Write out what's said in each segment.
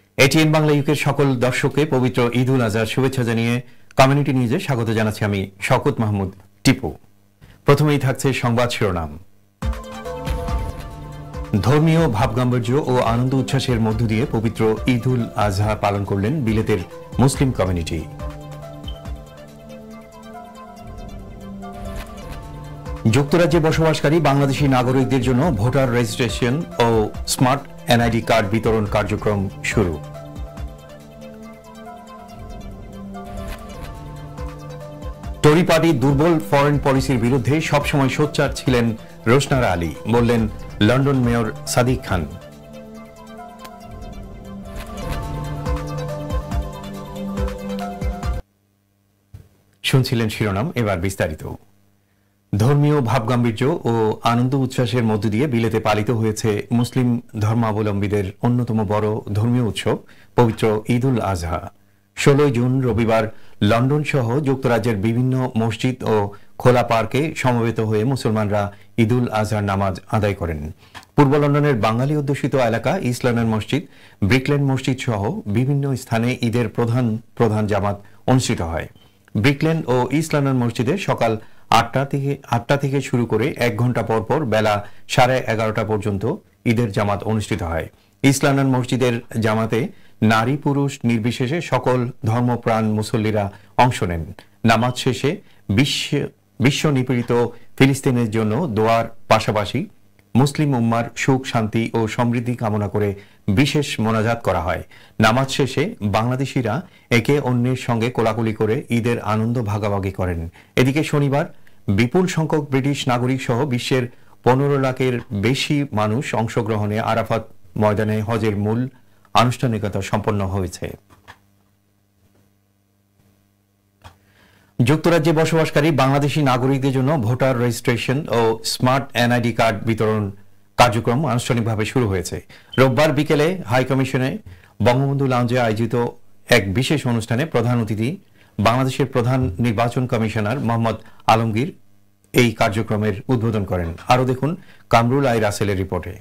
ATN Bangla ইউকের সকল দর্শককে পবিত্র ঈদ উল আজহার শুভেচ্ছা জানিয়ে কমিউনিটি নিউজে স্বাগত জানাচ্ছি আমি শওকত মাহমুদ টিপু। প্রথমেই থাকছে সংবাদ শিরোনাম। ধর্মীয় ভাবগাম্ভীর্য ও আনন্দ উচ্ছ্বাসের মধ্য দিয়ে পবিত্র ঈদ উল আজহা পালন করলেন বিলেতের মুসলিম কমিউনিটি। যুক্তরাজ্যে বসবাসকারী বাংলাদেশি নাগরিকদের জন্য ভোটার রেজিস্ট্রেশন ও স্মার্ট এনআইডি কার্ড বিতরণ কার্যক্রম শুরু। টরি পার্টির দুর্বল ফরেন পলিসির বিরুদ্ধে সবসময় সোচ্চার ছিলেন রোশনারা আলী, বললেন লন্ডন মেয়র সাদিক খান। শুনছিলেন শিরোনাম, এবার বিস্তারিত। ধর্মীয় ভাবগাম্ভীর্য ও আনন্দ উচ্ছ্বাসের মধ্য দিয়ে বিলেতে পালিত হয়েছে মুসলিম ধর্মাবলম্বীদের অন্যতম বড় ধর্মীয় উৎসব পবিত্র ঈদ উল আজহা। 16 জুন রবিবার লন্ডন সহ যুক্তরাজ্যের বিভিন্ন মসজিদ ও খোলা পার্কে সমবেত হয়ে মুসলমানরা ঈদ উল আজহার নামাজ আদায় করেন। পূর্ব লন্ডনের বাঙালি অধ্যুষিত এলাকা ইস্ট লন্ডন মসজিদ, ব্রিকল্যান্ড মসজিদ সহ বিভিন্ন স্থানে ঈদের প্রধান জামাত অনুষ্ঠিত হয়। ব্রিকল্যান্ড ও ইস্ট লন্ডন মসজিদে সকাল 8টা থেকে শুরু করে 1 ঘন্টা পর পর বেলা 11:30 পর্যন্ত ঈদের জামাত অনুষ্ঠিত হয়। ইস্ট লন্ডন মসজিদের জামাতে নারী পুরুষ নির্বিশেষে সকল ধর্মপ্রাণ মুসল্লিরা অংশ নেন। নামাজ শেষে বিশ্ব নিপীড়িত ফিলিস্তিনের জন্য দোয়ার পাশাপাশি মুসলিম উম্মার সুখ শান্তি ও সমৃদ্ধি কামনা করে বিশেষ মোনাজাত করা হয়। নামাজ শেষে বাংলাদেশিরা একে অন্যের সঙ্গে কোলাকুলি করে ঈদের আনন্দ ভাগাভাগি করেন। এদিকে শনিবার বিপুল সংখ্যক ব্রিটিশ নাগরিক সহ বিশ্বের 15 লাখের বেশি মানুষ অংশগ্রহণে আরাফাত ময়দানে হজের মূল আনুষ্ঠানিকতা সম্পন্ন হয়েছে। যুক্তরাজ্যে বসবাসকারী বাংলাদেশি নাগরিকদের জন্য ভোটার রেজিস্ট্রেশন ও স্মার্ট এনআইডি কার্ড বিতরণ কার্যক্রম আনুষ্ঠানিকভাবে শুরু হয়েছে। রোববার বিকেলে হাই কমিশনে বঙ্গবন্ধু লাউঞ্জে আয়োজিত এক বিশেষ অনুষ্ঠানে প্রধান অতিথি বাংলাদেশের প্রধান নির্বাচন কমিশনার মোহাম্মদ আলমগীর এই কার্যক্রমের উদ্বোধন করেন। আরও দেখুন কামরুল আই রাসেলের রিপোর্টে।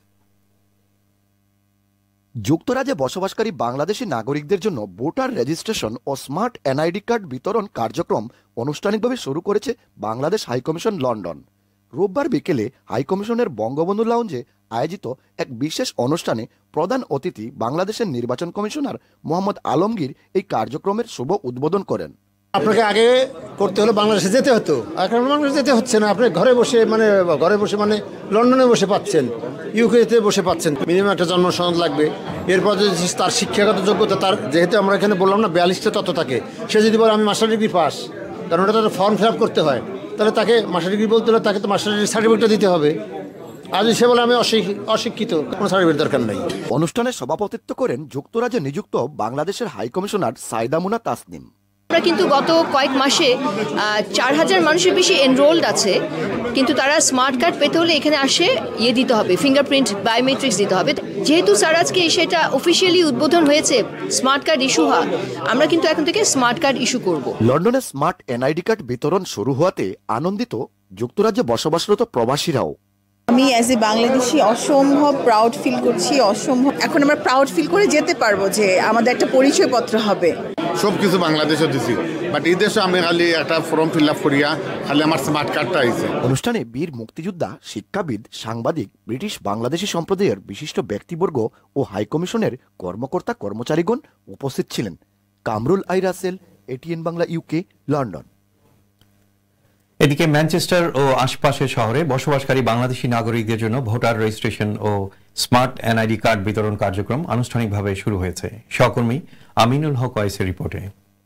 যুক্তরাজ্যে বসবাসকারী বাংলাদেশি নাগরিকদের জন্য ভোটার রেজিস্ট্রেশন ও স্মার্ট এনআইডি কার্ড বিতরণ কার্যক্রম আনুষ্ঠানিকভাবে শুরু করেছে বাংলাদেশ হাইকমিশন লন্ডন। রোববার বিকেলে হাইকমিশনের বঙ্গবন্ধু লাউঞ্জে আয়োজিত এক বিশেষ অনুষ্ঠানে প্রধান অতিথি বাংলাদেশের নির্বাচন কমিশনার মোহাম্মদ আলমগীর এই কার্যক্রমের শুভ উদ্বোধন করেন। আপনাকে আগে করতে হলে বাংলাদেশে যেতে হতো, এখন বাংলাদেশে যেতে হচ্ছে না। আপনি ঘরে বসে মানে লন্ডনে বসে পাচ্ছেন, ইউকেতে বসে পাচ্ছেন। মিনিমাম একটা জন্ম সনদ লাগবে, এরপর যদি তার শিক্ষাগত যোগ্যতা, তার যেহেতু আমরা এখানে বললাম না 42টা তত্ত্ব থাকে, সে যদি বলে আমি মাস্টার ডিগ্রি পাস, কারণ ওটা তো ফর্ম ফিল আপ করতে হয়, তাহলে তাকে মাস্টার ডিগ্রি বলতে হলে তাকে তো মাস্টার ডিগ্রি সার্টিফিকেটটা দিতে হবে। আর যদি সে বলে আমি অশিক্ষিত, কোনো সার্টিফিকেট দরকার নেই। অনুষ্ঠানে সভাপতিত্ব করেন যুক্তরাজ্যে নিযুক্ত বাংলাদেশের হাইকমিশনার সাইদা মুনা তাসনিম। আমরা কিন্তু গত কয়েক মাসে 4000 মানুষের বেশি এনরোলড আছে, কিন্তু তারা স্মার্ট কার্ড পেতে হলে এখানে আসে দিতে হবে, ফিঙ্গারপ্রিন্ট বায়োমেট্রিক্স দিতে হবে। যেহেতু স্যার আজকে সেটা অফিসিয়ালি উদ্বোধন হয়েছে, স্মার্ট কার্ড ইস্যু হয়, আমরা কিন্তু এখন থেকে স্মার্ট কার্ড ইস্যু করব। লন্ডনে স্মার্ট এনআইডি কার্ড বিতরণ শুরু হওয়াতে আনন্দিত যুক্তরাজ্যে বসবাসরত প্রবাসীরাও। আমি অ্যাজ এ বাংলাদেশি অসম্ভব প্রাউড ফিল করছি, অসম্ভব। এখন আমরা প্রাউড ফিল করে যেতে পারবো যে আমাদের একটা পরিচয়পত্র হবে। সবকিছু বাংলাদেশে দিছি, বাট এই দেশে আমি খালি একটা ফর্ম ফিল আপ করিয়া খালি আমার স্মার্ট কার্ডটা আইছে। অনুষ্ঠানে বীর মুক্তিযোদ্ধা, শিক্ষাবিদ, সাংবাদিক, ব্রিটিশ বাংলাদেশি সম্প্রদায়ের বিশিষ্ট ব্যক্তিবর্গ ও হাইকমিশনের কর্মকর্তা কর্মচারীগণ উপস্থিত ছিলেন। Kamrul I Russell, ATN Bangla UK, London. এদিকে ম্যানচেস্টার ও আশপাশের শহরে বসবাসকারী বাংলাদেশি নাগরিকদের জন্য ভোটার রেজিস্ট্রেশন ও স্মার্ট এনআইডি কার্ড বিতরণ কার্যক্রম আনুষ্ঠানিকভাবে শুরু হয়েছে। সহকর্মী আমিনুল হক ওয়াইসের রিপোর্টে।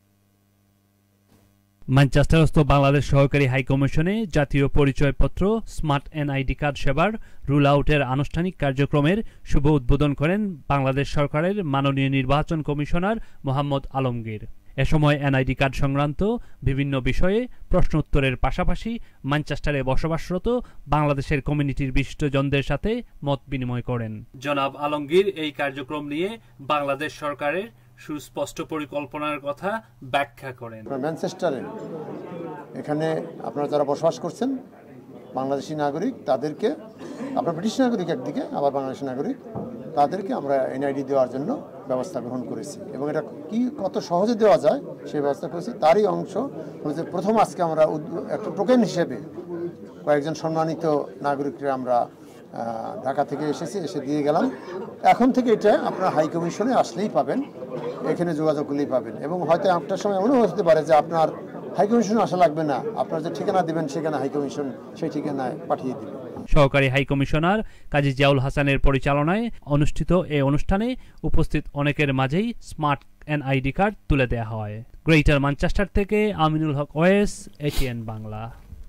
ম্যানচেস্টারস্থ বাংলাদেশ সহকারী হাইকমিশনে জাতীয় পরিচয়পত্র স্মার্ট এনআইডি কার্ড সেবার রুল আউটের আনুষ্ঠানিক কার্যক্রমের শুভ উদ্বোধন করেন বাংলাদেশ সরকারের মাননীয় নির্বাচন কমিশনার মোহাম্মদ আলমগীর। এ সময় এনআইডি কার্ড সংক্রান্ত বিভিন্ন বিষয়ে প্রশ্নোত্তরের পাশাপাশি ম্যানচেস্টারে বসবাসরত বাংলাদেশের কমিউনিটির বিশিষ্টজনদের সাথে মত বিনিময় করেন। জনাব আলমগীর এই কার্যক্রম নিয়ে বাংলাদেশ সরকারের সুস্পষ্ট পরিকল্পনার কথা ব্যাখ্যা করেন। ম্যানচেস্টারে এখানে আপনারা যারা বসবাস করছেন বাংলাদেশি নাগরিক, তাদেরকে আপনার ব্রিটিশ নাগরিক একদিকে, আবার বাংলাদেশি নাগরিক, তাদেরকে আমরা এনআইডি দেওয়ার জন্য ব্যবস্থা গ্রহণ করেছি এবং এটা কি কত সহজে দেওয়া যায় সেই ব্যবস্থা করেছি। তারই অংশ হচ্ছে প্রথম আজকে আমরা একটা টোকেন হিসেবে কয়েকজন সম্মানিত নাগরিকরা আমরা ঢাকা থেকে এসে দিয়ে গেলাম। এখন থেকে এটা আপনারা হাই কমিশনে আসলেই পাবেন, এখানে যোগাযোগ করলেই পাবেন। এবং হয়তো আপনার সময় এমনও হতে পারে যে আপনার হাই কমিশনে আসা লাগবে না, আপনার যে ঠিকানা দেবেন সেখানে হাই কমিশন সেই ঠিকানায় পাঠিয়ে দেবে। সহকারী হাই কমিশনার কাজী জিয়াউল হাসানের পরিচালনায় অনুষ্ঠিত এই অনুষ্ঠানে উপস্থিত অনেকের মাঝেই স্মার্ট এনআইডি কার্ড তুলে দেওয়া হয়। গ্রেটার ম্যানচেস্টার থেকে আমিনুল হক ওয়েস, এটিএন বাংলা।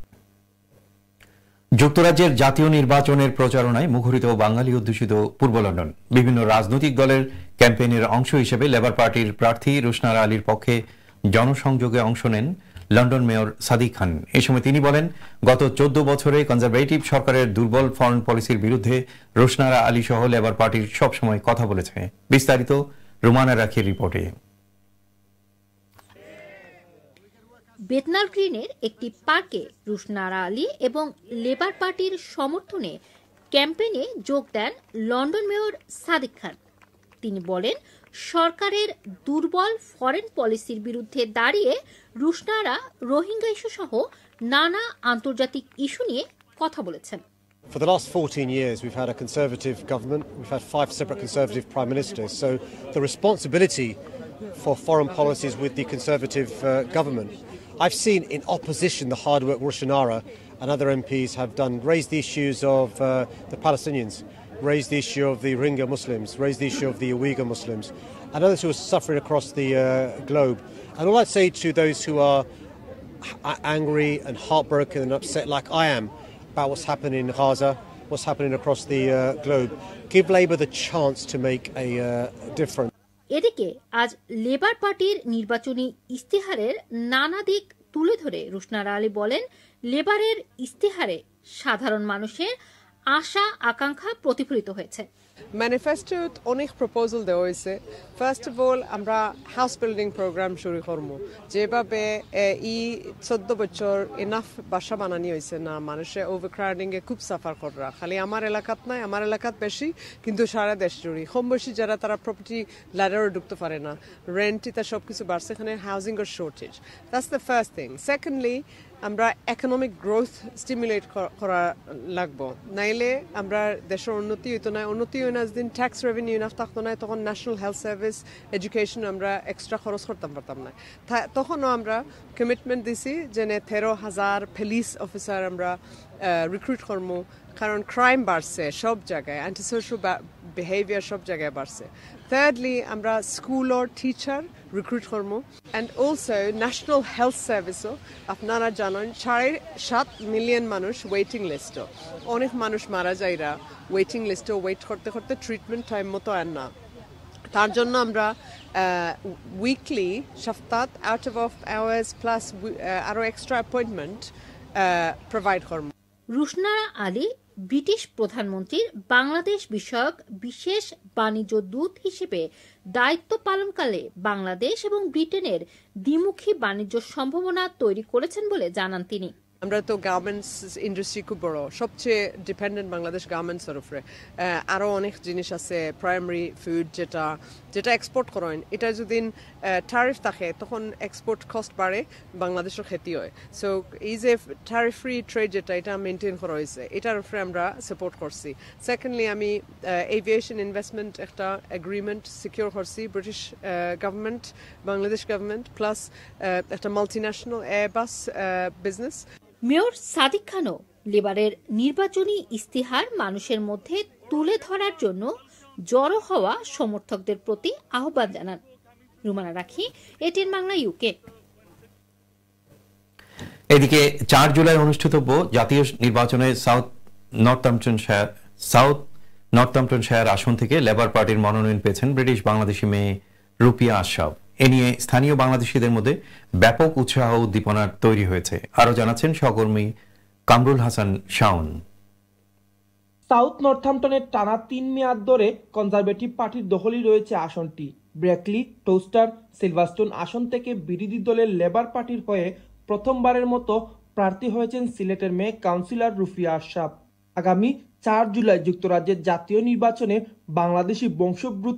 যুক্তরাজ্যের জাতীয় নির্বাচনের প্রচারণায় মুখরিত বাঙালি অধ্যুষিত পূর্ব লন্ডন। বিভিন্ন রাজনৈতিক দলের ক্যাম্পেইনের অংশ হিসেবে লেবার পার্টির প্রার্থী রুশনারা আলীর পক্ষে জনসংযোগে অংশ নেন লন্ডন মেয়র সাদিক খান। এ সময় তিনি বলেন, গত 14 বছরে কনজারভেটিভ সরকারের দুর্বল ফরেন পলিসির বিরুদ্ধে রুশনারা আলী সহ লেবার পার্টির সবসময় কথা বলেছে। বিস্তারিত রুমানা রাখির রিপোর্টে। বেথনাল গ্রিনের একটি পার্কে রুশনারা আলী এবং লেবার পার্টির সমর্থনে ক্যাম্পেইনে যোগ দেন লন্ডন মেয়র সাদিক খান। তিনি বলেন, সরকারের দুর্বল ফরেন পলিসির বিরুদ্ধে দাঁড়িয়ে রুশনারা রোহিঙ্গা ইস্যু সহ নানা আন্তর্জাতিক ইস্যু নিয়ে কথা বলেছেন। For the last 14 years, we've had a Conservative government. We've had 5 separate Conservative prime ministers. So the responsibility for foreign policies with the Conservative government. I've seen in opposition the hard work Roshanara and other MPs have done, raised the issues of the Palestinians, raised the issue of the Rohingya Muslims, raised the issue of the Uyghur Muslims, and others who are suffering across the globe. And all I'd say to those who are angry and heartbroken and upset like I am about what's happening in Gaza, what's happening across the globe, give Labour the chance to make a difference. এদিকে আজ labour পার্টির নির্বাচনী ইস্তেহারের নানা দিক তুলে ধরে রুশনারা আলী বলেন, লেবারের ইস্তেহারে সাধারণ মানুষের আশা আকাঙ্ক্ষা প্রতিফলিত হয়েছে। ম্যানিফেস্টোত অনেক প্রপোজাল দেওয়া হয়েছে। ফার্স্ট অফ অল আমরা হাউস বিল্ডিং প্রোগ্রাম শুরু করবো, যেভাবে 14 বছর এনাফ বাসা বানানি হয়েছে না, মানুষে ওভারক্রাউডিং এ খুব সাফার করা, খালি আমার এলাকাত নাই, আমার এলাকাত বেশি কিন্তু সারা দেশ জুড়ে কম বেশি যারা তারা প্রপার্টি ল্যাডারও ঢুকতে পারে না, রেন্ট ইতা সব কিছু বাড়ছে, এখানে হাউজিং এর shortage. That's the first thing. Secondly আমরা ইকোনমিক গ্রোথ স্টিমুলেট করা লাগবো, নাইলে আমরা দেশের উন্নতি হইতো না, উন্নতি হয় না দিন ট্যাক্স রেভিনিউ ইনাফ থাকতো না, তখন ন্যাশনাল হেলথ সার্ভিস এডুকেশন আমরা এক্সট্রা খরচ করতে পারতাম না। তখনও আমরা কমিটমেন্ট দিছি যে 13,000 পুলিশ অফিসার আমরা রিক্রুট করবো, কারণ ক্রাইম বাড়ছে সব জায়গায়, অ্যান্টি সোশ্যাল বিহেভিয়ার সব জায়গায় বাড়ছে। থার্ডলি আমরা স্কুল আর টিচার রিক্রুট করবো, অ্যান্ড অলসো ন্যাশনাল হেলথ সার্ভিসও আপনারা জানেন 7.5 মিলিয়ন মানুষ ওয়েটিং লিস্টও, অনেক মানুষ মারা যায়রা ওয়েটিং লিস্টও ওয়েট করতে করতে ট্রিটমেন্ট টাইম মতো আর না। তার জন্য আমরা উইকলি সপ্তাহ আউট অফ আওয়ার্স প্লাস আরও এক্সট্রা অ্যাপয়েন্টমেন্ট প্রোভাইড করবো। রুশনারা আলী ব্রিটিশ প্রধানমন্ত্রীর বাংলাদেশ বিষয়ক বিশেষ বাণিজ্য দূত হিসেবে দায়িত্ব পালনকালে বাংলাদেশ এবং ব্রিটেনের দ্বিমুখী বাণিজ্য সম্ভাবনা তৈরি করেছেন বলে জানান তিনি। আমরা তো গার্মেন্টস ইন্ডাস্ট্রি খুব বড়, সবচেয়ে ডিপেন্ডেন্ট বাংলাদেশ গার্মেন্টসের উপরে। আরও অনেক জিনিস আছে, প্রাইমারি ফুড যেটা এক্সপোর্ট করেন, এটা যদি ট্যারিফ থাকে তখন এক্সপোর্ট কস্ট বাড়ে, বাংলাদেশের ক্ষতি হয়। সো এই যে ট্যারিফ ফ্রি ট্রেড যেটা এটা মেনটেন করা হয়েছে, এটার উপরে আমরা সাপোর্ট করছি। সেকেন্ডলি আমি এভিয়েশন ইনভেস্টমেন্ট একটা এগ্রিমেন্ট সিকিউর করছি British government, Bangladesh government plus একটা multinational Airbus business. Mayor Sadiq খানও লেবারের নির্বাচনী ইস্তেহার মানুষের মধ্যে তুলে ধরার জন্য জড়ো হওয়া সমর্থকদের প্রতি আহ্বান জানান। রুমানা রাখি, এটিএন বাংলা, ইউকে। এদিকে 4 জুলাই অনুষ্ঠিতব্য জাতীয় নির্বাচনে সাউথ নর্থম্পটনশায়ার আসন থেকে লেবার পার্টির মনোনয়ন পেয়েছেন ব্রিটিশ বাংলাদেশি মেয়ে রুপিয়া আশরাফ। এ নিয়ে স্থানীয় বাংলাদেশিদের মধ্যে ব্যাপক উৎসাহ উদ্দীপনা তৈরি হয়েছে। আরো জানাচ্ছেন সহকর্মী কামরুল হাসান শাওন। সাউথ নর্থহ্যাম্পটনের টানা 3 মেয়াদ ধরে কনজারভেটিভ পার্টির দখলই রয়েছে আসনটি। ব্রেকলি, টোস্টার, সিলভারস্টোন আসন থেকে বিরোধী দলের লেবার পার্টির হয়ে প্রথমবারের মতো প্রার্থী হয়েছেন সিলেটের মেয়ে কাউন্সিলর রুফিয়া আশরাফ। আগামী 4 জুলাই যুক্তরাজ্যের জাতীয় নির্বাচনে বাংলাদেশি বংশোদ্ভূত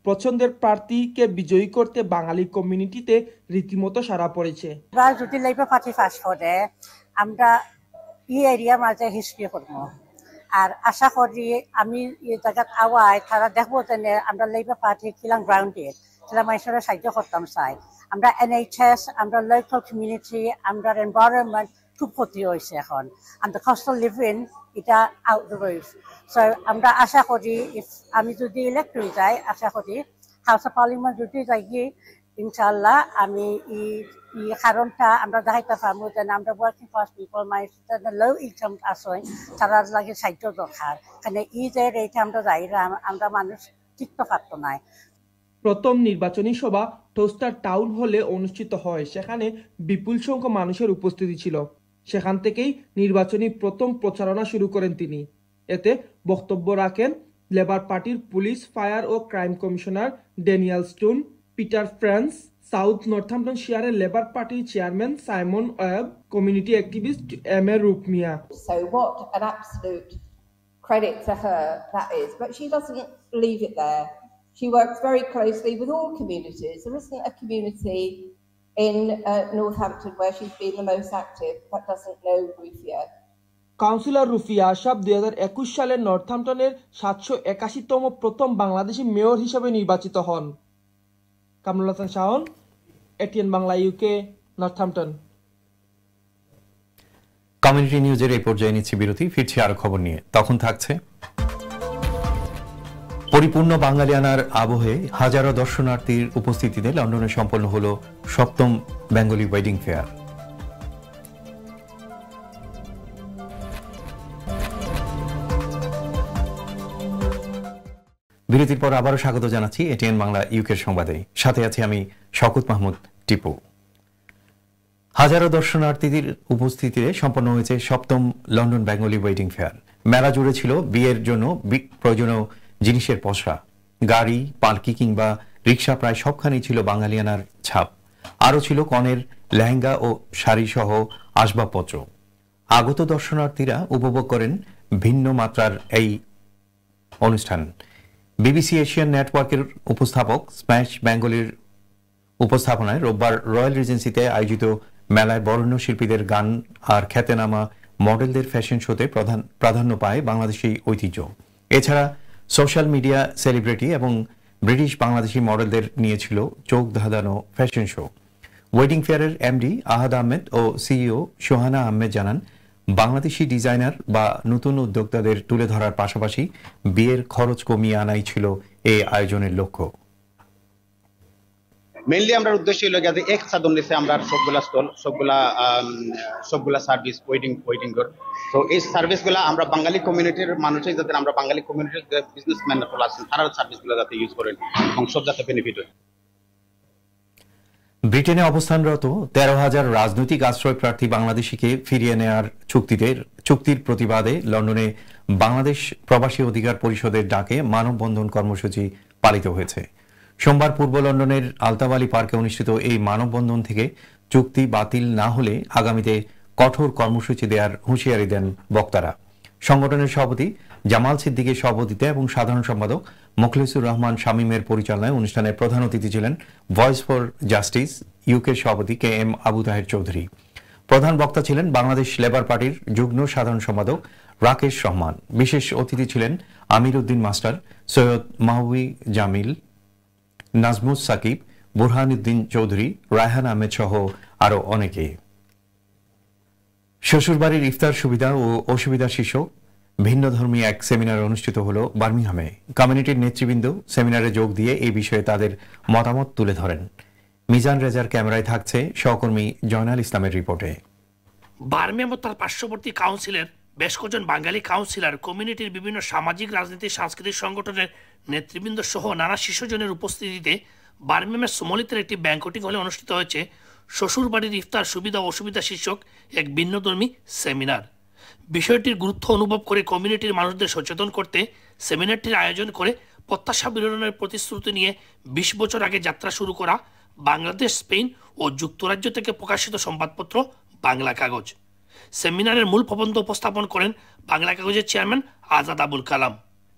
পছন্দের প্রার্থীকে বিজয়ী করতে বাঙালি কমিউনিটিতে রীতিমতো সাড়া পড়েছে। যদি লেবার পার্টি ফার্স্ট করে আমরা এই এরিয়ার মাঝে হিস্ট্রি করবো আর আশা করি আমি এই জায়গাত আওয়াই তারা দেখবো যে আমরা লেবার পার্টি কিলাম গ্রাউন্ডেড সেটা মানুষেরা সাহায্য করতাম চাই। আমরা NHS, আমরা লোকাল কমিউনিটি, আমরা এনভায়রনমেন্ট খুব ক্ষতি হয়েছে এখন। আমরা কস্ট অফ লিভিং এটা আউট দ্য রুফ। সো আমরা আশা করি আমি যদি ইলেক্ট হয়ে যাই, আশা করি হাউস অফ পার্লিমেন্ট যদি যাই ইনশাল্লাহ আমি এই কারণটা আমরা দেখাইতে পারবো যে আমরা ওয়ার্কিং ক্লাস পিপল মানুষ লো ইনকাম আসেন তারা লাগে সাহায্য দরকার। কারণ এই যে রেটে আমরা যাই আমরা মানুষ টিকতে পারতো না। প্রথম নির্বাচনী সভা টোস্টার টাউন হলে অনুষ্ঠিত হয়, সেখানে বিপুল সংখ্যক মানুষের উপস্থিতি ছিল। সেখান থেকেই নির্বাচনী প্রথম প্রচারণা শুরু করেন তিনি। এতে বক্তব্য রাখেন লেবার পার্টির পুলিশ, ফায়ার ও crime commissioner Daniel Stone, Peter France, south নর্থাম্পটনশায়ারের লেবার পার্টির chairman Simon Webb, community activist M A. Rukmia. So what an absolute credit to her that is, but she doesn't leave it there. She works very closely with all communities. There isn't a community in Northampton where she's been the most active that doesn't know Rufia. Councillor Rufia Ashraf 2021 সালে নর্থাম্পটনের 781তম প্রথম Bangladeshi mayor হিসেবে নির্বাচিত হন। Kamrul Hasan Shaon, ATN Bangla, UK, Northampton. Community নিউজের এই পর্যায়ে নিচ্ছি বিরতি, ফিরছি আরো খবর নিয়ে। তখন থাকছে পরিপূর্ণ বাঙালিয়ানার আবহে হাজারো দর্শনার্থীর উপস্থিতিতে লন্ডনে সম্পন্ন হল 7ম বেঙ্গলি ওয়েডিং ফেয়ার। বিরতির পর আবারও স্বাগত জানাচ্ছি এটিএন বাংলা ইউকের সংবাদে। সাথে আছি আমি শওকত মাহমুদ টিপু। হাজারো দর্শনার্থীদের উপস্থিতিতে সম্পন্ন হয়েছে 7ম লন্ডন বেঙ্গলি ওয়েডিং ফেয়ার। মেলা জুড়ে ছিল বিয়ের জন্য প্রয়োজনীয় জিনিসের পসরা, গাড়ি, পালকি কিংবা রিক্সা, প্রায় সবখানেই ছিল বাঙালিয়ানার ছাপ। আরও ছিল কনের লেহেঙ্গা ও শাড়ি সহ আসবাবপত্র। আগত দর্শনার্থীরা উপভোগ করেন ভিন্ন মাত্রার এই অনুষ্ঠান। বিবিসি এশিয়ান নেটওয়ার্কের উপস্থাপক স্ম্যাশ বেঙ্গলির উপস্থাপনায় রোববার রয়্যাল রিজেন্সিতে আয়োজিত মেলায় বরেণ্য শিল্পীদের গান আর খ্যাতনামা মডেলদের ফ্যাশন শোতে প্রাধান্য পায় বাংলাদেশি ঐতিহ্য। এছাড়া সোশ্যাল মিডিয়া সেলিব্রিটি এবং ব্রিটিশ বাংলাদেশি মডেলদের নিয়েছিল চোখ ধাঁধানো ফ্যাশন শো। ওয়েডিং ফেয়ারের এমডি আহাদ আহমেদ ও সিইও সোহানা আহমেদ জানান, বাংলাদেশি ডিজাইনার বা নতুন উদ্যোক্তাদের তুলে ধরার পাশাপাশি বিয়ের খরচ কমিয়ে আনাই ছিল এই আয়োজনের লক্ষ্য। মেইনলি আমরা উদ্দেশ্য হলো যে এক ছাদের নিচে আমরা সবগুলা স্টল, সবগুলা সার্ভিস ওয়েডিং কর। তো এই সার্ভিসগুলা আমরা বাঙালি কমিউনিটির মানুষই যাতে আমরা বাঙালি কমিউনিটির যে বিজনেসম্যানরা আছেন তারা সার্ভিসগুলো যাতে ইউজ করেন এবং সব যাতে বেনিফিট হয়। ব্রিটেনে অবস্থানরত 13,000 রাজনৈতিক আশ্রয় প্রার্থী বাংলাদেশিকে ফিরিয়ে নেওয়ার চুক্তির প্রতিবাদে লন্ডনে বাংলাদেশ প্রবাসী অধিকার পরিষদের ডাকে মানববন্ধন কর্মসূচি পালিত হয়েছে। সোমবার পূর্ব লন্ডনের আলতাবালি পার্কে অনুষ্ঠিত এই মানববন্ধন থেকে চুক্তি বাতিল না হলে আগামীতে কঠোর কর্মসূচি দেওয়ার হুঁশিয়ারি দেন বক্তারা। সংগঠনের সভাপতি জামাল সিদ্দিকের সভাপতিত্বে এবং সাধারণ সম্পাদক মোখলেসুর রহমান শামীমের পরিচালনায় অনুষ্ঠানের প্রধান অতিথি ছিলেন ভয়েস ফর জাস্টিস ইউকের সভাপতি KM আবু তাহের চৌধুরী। প্রধান বক্তা ছিলেন বাংলাদেশ লেবার পার্টির যুগ্ম সাধারণ সম্পাদক রাকেশ রহমান। বিশেষ অতিথি ছিলেন আমির উদ্দিন মাস্টার, সৈয়দ মাহবুবী জামিল, নাজমুস সাকিব, বুরহানুদ্দিন চৌধুরী, রায়হান আহমেদ সহ আরো অনেকে। শ্বশুরবাড়ির ইফতার সুবিধা ও অসুবিধা শীর্ষক ভিন্ন ধর্মী এক সেমিনার অনুষ্ঠিত হল বার্মিংহামে। কমিউনিটির নেতৃবৃন্দ সেমিনারে যোগ দিয়ে এই বিষয়ে তাদের মতামত তুলে ধরেন। মিজান রেজার ক্যামেরায় থাকছে সহকর্মী জয়নাল ইসলামের রিপোর্টে। বার্মিংহাম ও তার পার্শ্ববর্তী কাউন্সিলের বেশ কজন বাঙালি কাউন্সিলর, কমিউনিটির বিভিন্ন সামাজিক, রাজনৈতিক, সাংস্কৃতিক সংগঠনের নেতৃবৃন্দ সহ নানা শীর্ষজনের উপস্থিতিতে বার্মিংহামের সোমলিতের একটি ব্যাংকটিং হলে অনুষ্ঠিত হয়েছে শ্বশুরবাড়ির ইফতার সুবিধা ও অসুবিধা শীর্ষক এক ভিন্নধর্মী সেমিনার। বিষয়টির গুরুত্ব অনুভব করে কমিউনিটির মানুষদের সচেতন করতে সেমিনারটির আয়োজন করে প্রত্যাশা বিরোধনের প্রতিশ্রুতি নিয়ে 20 বছর আগে যাত্রা শুরু করা বাংলাদেশ, স্পেন ও যুক্তরাজ্য থেকে প্রকাশিত সংবাদপত্র বাংলা কাগজ। সেমিনারের মূল প্রবন্ধ উপস্থাপন করেন বাংলা কাগজের চেয়ারম্যান আজাদ আবুল কালাম।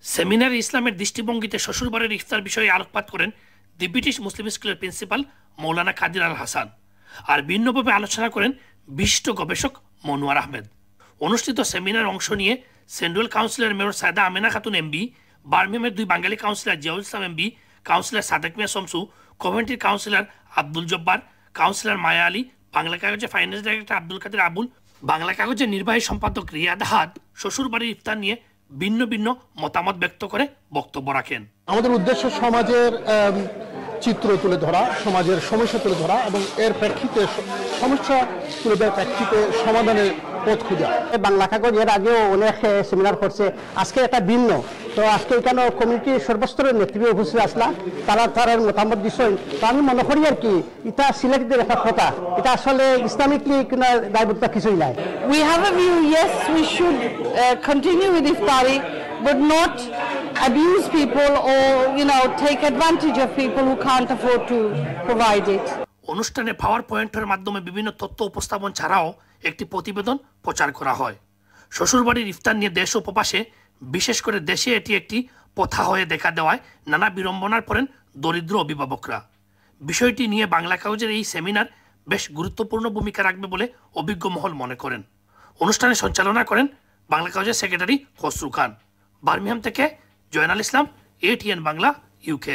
সেমিনারে ইসলামের দৃষ্টিভঙ্গিতে শ্বশুরবাড়ির ইফতার বিষয়ে আলোকপাত করেন দি ব্রিটিশ মুসলিম স্কুলের প্রিন্সিপাল মৌলানা কাদির আল হাসান, আর ভিন্নভাবে আলোচনা করেন বিশিষ্ট গবেষক মনোয়ার আহমেদ। অনুষ্ঠিত সেমিনারে অংশ নিয়ে সেন্ট্রাল কাউন্সিলের মেয়র সায়দা আমেনা খাতুন এমবি, বার্মিংহামের 2 বাঙালি councillor Ziaul Islam MB, councillor Sadek Mia Shamsu, কভেন্ট্রির কাউন্সিলর আব্দুল জব্বার, কাউন্সিলর মায়া আলী, বাংলা কাগজের ফাইন্যান্স ডাইরেক্টর আব্দুল কাদের আবুল, বাংলা কাগজের নির্বাহী সম্পাদক রিয়াদ হাদ শ্বশুরবাড়ির ইফতার নিয়ে ভিন্ন ভিন্ন মতামত ব্যক্ত করে বক্তব্য রাখেন। আমাদের উদ্দেশ্য সমাজের চিত্র তুলে ধরা, সমাজের সমস্যা তুলে ধরা এবং এর প্রেক্ষিতে সমস্যা তুলে দেওয়ার প্রেক্ষিতে সমাধানের পথ খোঁজা। বাংলা কাগজ এর আগেও অনেক সেমিনার করছে, আজকে একটা ভিন্ন। তো আজকে এখানে কমিটির সর্বস্তরের নেতৃত্বে উপস্থিত আসলা, তারা মতামত দিচ্ছেন। তো আমি মনে করি আর কি এটা সিলেক্টের একটা কথা, এটা আসলে ইসলামিকলি কোনো দায়বদ্ধ কিছুই নাই। We have a view, yes, we should continue with iftari, but not abuse people or, take advantage of people who can't afford to provide it. অনুষ্ঠানে পাওয়ার পয়েন্টের মাধ্যমে বিভিন্ন তথ্য উপস্থাপন ছাড়াও একটি প্রতিবেদন প্রচার করা হয়। শ্বশুরবাড়ির ইফতার নিয়ে দেশ ও প্রবাসে, বিশেষ করে দেশে এটি একটি প্রথা হয়ে দেখা দেওয়ায় নানা বিড়ম্বনার পড়েন দরিদ্র অভিভাবকরা। বিষয়টি নিয়ে বাংলা কাগজের এই সেমিনার বেশ গুরুত্বপূর্ণ ভূমিকা রাখবে বলে অভিজ্ঞ মহল মনে করেন। অনুষ্ঠানে সঞ্চালনা করেন বাংলা কাগজের সেক্রেটারি খসরু খান। বার্মিংহাম থেকে জয়নাল ইসলাম, ATN বাংলা, UK।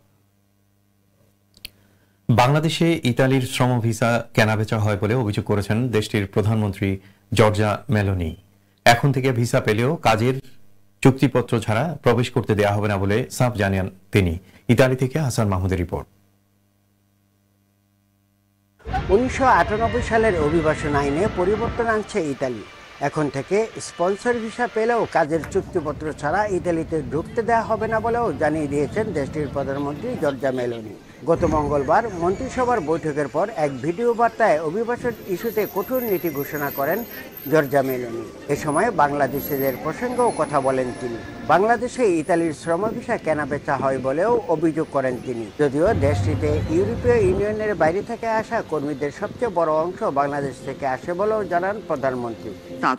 বাংলাদেশে ইতালির শ্রম ভিসা কেনাবেচা হয় বলে অভিযোগ করেছেন দেশটির প্রধানমন্ত্রী জর্জা মেলোনি। এখন থেকে ভিসা পেলেও কাজের চুক্তিপত্র ছাড়া প্রবেশ করতে দেওয়া হবে না বলে সাফ জানান তিনি। ইতালি থেকে হাসান মাহমুদের রিপোর্ট। 1998 সালের অভিবাসন আইনে পরিবর্তন আনছে ইতালি। এখন থেকে স্পন্সর ভিসা পেলেও কাজের চুক্তিপত্র ছাড়া ইতালিতে ঢুকতে দেওয়া হবে না বলেও জানিয়ে দিয়েছেন দেশটির প্রধানমন্ত্রী জর্জা মেলোনি। গত মঙ্গলবার মন্ত্রিসভার বৈঠকের পর এক ভিডিও বার্তায় অভিবাসন ইস্যুতে কঠোর নীতি ঘোষণা করেন জর্জা মেলোনি। এ সময় বাংলাদেশিদের প্রসঙ্গেও কথা বলেন তিনি। বাংলাদেশে ইতালির শ্রম ভিসা কেনাবেচা হয় বলেও অভিযোগ করেন তিনি। যদিও দেশটিতে ইউরোপীয় ইউনিয়নের বাইরে থেকে আসা কর্মীদের সবচেয়ে বড় অংশ বাংলাদেশ থেকে আসে বলেও জানান প্রধানমন্ত্রী।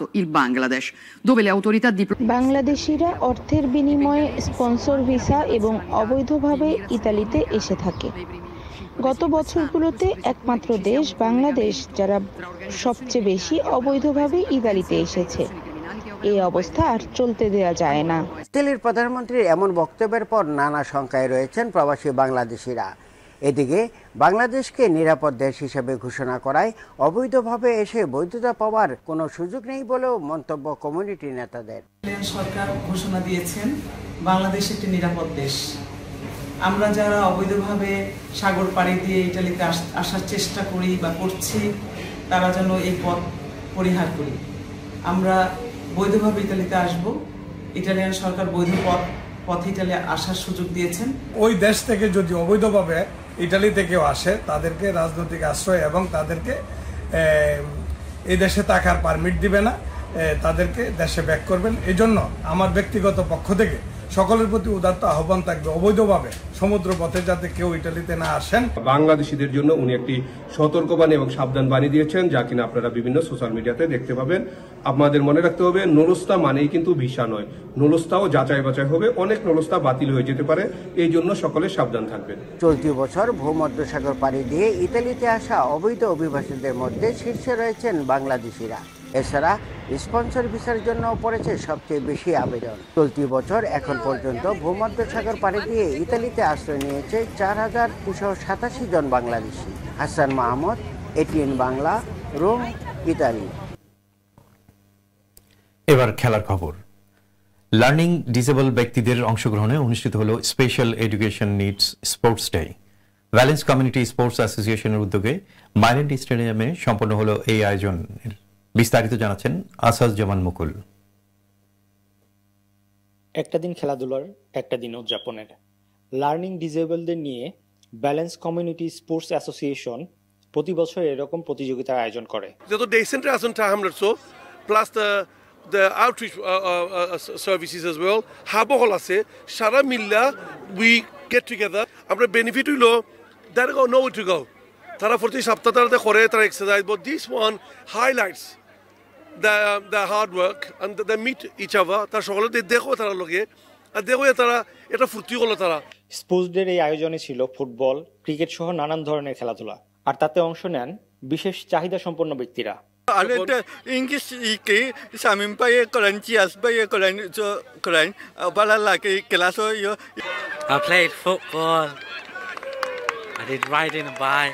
বাংলাদেশিরা অর্থের বিনিময়ে স্পন্সর ভিসা এবং অবৈধভাবে ইতালিতে এসে থাকে। গত বছরগুলোতে একমাত্র দেশ বাংলাদেশ যারা সবচেয়ে বেশি অবৈধভাবে ইতালিতে এসেছে। এই অবস্থা আর চলতে দেওয়া যায় না। ইতালির প্রধানমন্ত্রীর এমন বক্তব্যের পর নানা শঙ্কায় রয়েছেন প্রবাসী বাংলাদেশিরা। এদিকে বাংলাদেশকে নিরাপদ দেশ হিসেবে ঘোষণা করায় অবৈধভাবে এসে বৈধতা পাওয়ার কোনো সুযোগ নেই বলেও মন্তব্য কমিউনিটি নেতাদের। সরকার ঘোষণা দিয়েছেন বাংলাদেশ একটি নিরাপদ দেশ। আমরা যারা অবৈধভাবে সাগর পাড়ি দিয়ে ইটালিতে আসার চেষ্টা করি বা করছি, তারা যেন এই পথ পরিহার করি। আমরা বৈধভাবে ইটালিতে আসব। ইটালিয়ান সরকার বৈধ পথে ইটালি আসার সুযোগ দিয়েছেন। ওই দেশ থেকে যদি অবৈধভাবে ইটালিতে কেউ আসে, তাদেরকে রাজনৈতিক আশ্রয় এবং তাদেরকে এই দেশে থাকার পারমিট দিবে না, তাদেরকে দেশে ব্যাক করবেন। এই জন্য আমার ব্যক্তিগত পক্ষ থেকে সকলের প্রতি উদাত্ত আহ্বান থাকবে, অবৈধভাবে সমুদ্র পথে যাতে কেউ ইটালিতে না আসেন। বাংলাদেশিদের জন্য উনি একটি সতর্কবাণী এবং সাবধান বাণী দিয়েছেন, যা কিনা আপনারা বিভিন্ন সোশ্যাল মিডিয়াতে দেখতে পাবেন। আপনাদের মনে রাখতে হবে, নুরস্তা মানেই কিন্তু ভিসা নয়। নুরস্তাও যাচাই বাছাই হবে, অনেক নুরস্তা বাতিল হয়ে যেতে পারে, এই জন্য সকলে সাবধান থাকবেন। চলতি বছর ভূমধ্যসাগর পাড়ি দিয়ে ইতালিতে আসা অবৈধ অভিবাসীদের মধ্যে শীর্ষে রয়েছেন বাংলাদেশিরা। এছাড়া স্পন্সর ভিসার জন্য পড়েছে সবচেয়ে বেশি আবেদন। চলতি বছর এখন পর্যন্ত ভূমধ্যসাগর পাড়ি দিয়ে ইতালিতে আশ্রয় নিয়েছে 4,387 জন Bangladeshi. Hasan Mahmud, ATN Bangla, Rome, Italy. এবার খেলার খবর। লার্নিং ডিসেবল ব্যক্তিদের অংশগ্রহণে অনুষ্ঠিত হলো special education needs sports day. Valence community sports অ্যাসোসিয়েশনের উদ্যোগে মাইল্যান্ড স্টেডিয়ামে সম্পন্ন হলো এই আয়োজনের। বিস্তারিত জানাচ্ছেন আসাদ জামান মুকুল। একটা দিন খেলাধুলার, একটা দিন উদযাপনের। লার্নিং ডিসেবলদের নিয়ে ব্যালেন্স কমিউনিটি স্পোর্টস অ্যাসোসিয়েশন প্রতি বছর এরকম প্রতিযোগিতার আয়োজন করে। যত ডে সেন্টার আসুন হামলারসো plus the outreach services as well. Habohol আছে সারা মিল্লা we get together. আমরা বেনিফিট হইলো they go nowhere to go. তারা প্রতি সপ্তাহ তারা করে তারা exercise, but this one highlights the hard work and they meet each other. তারা সকলে দেখো তারা লগে আর দেখো তারা এটা ফুর্তি করলো তারা। স্পোর্টস ডের এই আয়োজনে ছিল ফুটবল, ক্রিকেট সহ নানান ধরনের খেলাধুলা, আর তাতে অংশ নেন বিশেষ চাহিদা সম্পন্ন ব্যক্তিরা। I played football. I did riding a bike.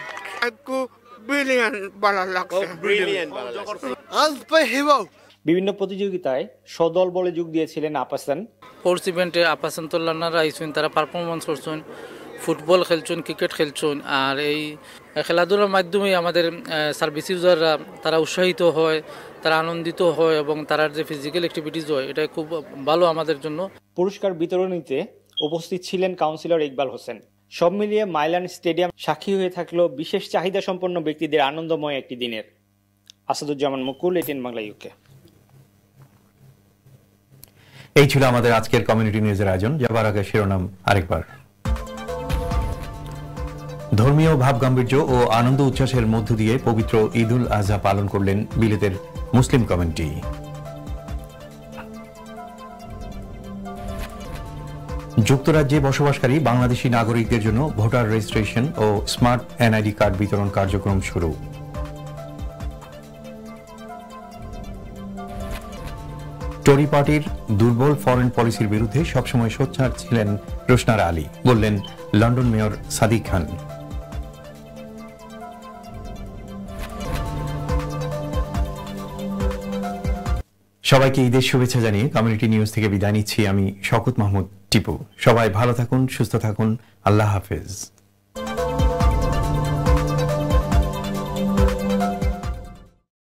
বিভিন্ন প্রতিযোগিতায় সদল বলে যোগ দিয়েছিলেন আপাসান। স্পোর্টস ইভেন্টে আপাসান তোল্লানারা আইসুন, তারা পারফরমেন্স করছেন, ফুটবল খেলছেন, ক্রিকেট খেলছেন। আর এই খেলাধুলার মাধ্যমে আমাদের সার্ভিস ইউজাররা তারা উৎসাহিত হয়, তারা আনন্দিত হয় এবং তার যে ফিজিক্যাল অ্যাক্টিভিটিস হয় এটা খুব ভালো আমাদের জন্য। পুরস্কার বিতরণীতে উপস্থিত ছিলেন কাউন্সিলর ইকবাল হোসেন। সব মিলিয়ে মাইলান স্টেডিয়াম সাক্ষী হয়ে থাকলো বিশেষ চাহিদা সম্পন্ন ব্যক্তিদের আনন্দময় একটি দিনের। Asaduzzaman Mukul, ATN Bangla, UK. এই ছিল আমাদের আজকের কমিউনিটি নিউজের আয়োজন। যাবার আগে শিরোনাম আরেকবার। ধর্মীয় ভাবগাম্ভীর্য ও আনন্দ উচ্ছ্বাসের মধ্য দিয়ে পবিত্র ঈদ উল আজহা পালন করলেন বিলেতের মুসলিম কমিউনিটি। যুক্তরাজ্যে বসবাসকারী বাংলাদেশি নাগরিকদের জন্য ভোটার রেজিস্ট্রেশন ও স্মার্ট এনআইডি কার্ড বিতরণ কার্যক্রম শুরু। টরি পার্টির দুর্বল ফরেন পলিসির বিরুদ্ধে সবসময় সোচ্চার ছিলেন রোশনারা আলী, বললেন লন্ডন মেয়র সাদিক খান। সবাইকে ঈদের শুভেচ্ছা জানিয়ে কমিউনিটি নিউজ থেকে বিদায় নিচ্ছি আমি শওকত মাহমুদ টিপু। সবাই ভালো থাকুন, সুস্থ থাকুন। আল্লাহ হাফেজ।